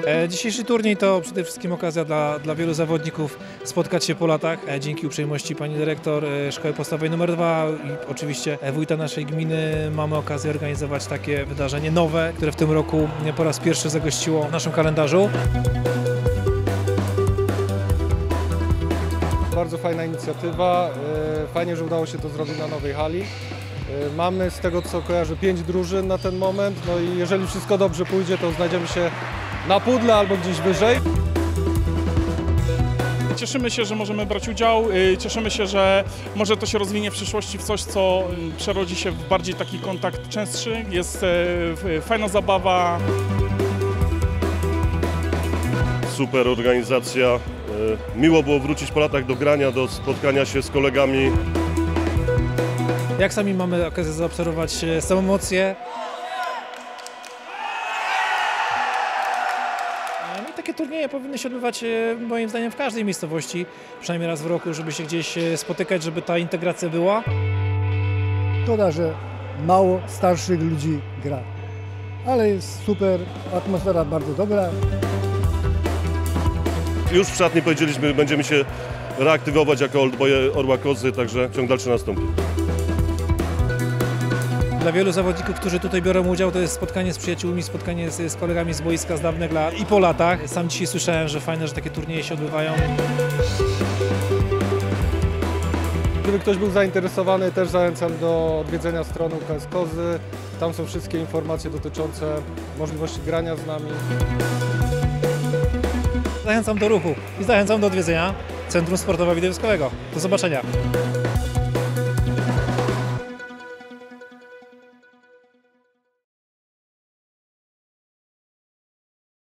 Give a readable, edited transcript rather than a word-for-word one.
Dzisiejszy turniej to przede wszystkim okazja dla wielu zawodników spotkać się po latach. Dzięki uprzejmości pani dyrektor Szkoły Podstawowej nr 2 i oczywiście wójta naszej gminy mamy okazję organizować takie wydarzenie nowe, które w tym roku po raz pierwszy zagościło w naszym kalendarzu. Bardzo fajna inicjatywa, fajnie, że udało się to zrobić na nowej hali. Mamy z tego co kojarzę 5 drużyn na ten moment, no i jeżeli wszystko dobrze pójdzie, to znajdziemy się na pudle albo gdzieś wyżej. Cieszymy się, że możemy brać udział, cieszymy się, że może to się rozwinie w przyszłości w coś, co przerodzi się w bardziej taki kontakt częstszy. Jest fajna zabawa. Super organizacja. Miło było wrócić po latach do grania, do spotkania się z kolegami. Jak sami mamy okazję zaobserwować samą emocję. No i takie turnieje powinny się odbywać moim zdaniem w każdej miejscowości, przynajmniej raz w roku, żeby się gdzieś spotykać, żeby ta integracja była. Szkoda, że mało starszych ludzi gra, ale jest super, atmosfera bardzo dobra. Już w szatni powiedzieliśmy, będziemy się reaktywować jako Oldboye Orła Kozy, także ciąg dalszy nastąpi. Dla wielu zawodników, którzy tutaj biorą udział, to jest spotkanie z przyjaciółmi, spotkanie z kolegami z boiska z dawnych lat i po latach. Sam dzisiaj słyszałem, że fajne, że takie turnieje się odbywają. Gdyby ktoś był zainteresowany, też zachęcam do odwiedzenia strony UKS Kozy. Tam są wszystkie informacje dotyczące możliwości grania z nami. Zachęcam do ruchu i zachęcam do odwiedzenia Centrum Sportowo-Widowiskowego. Do zobaczenia.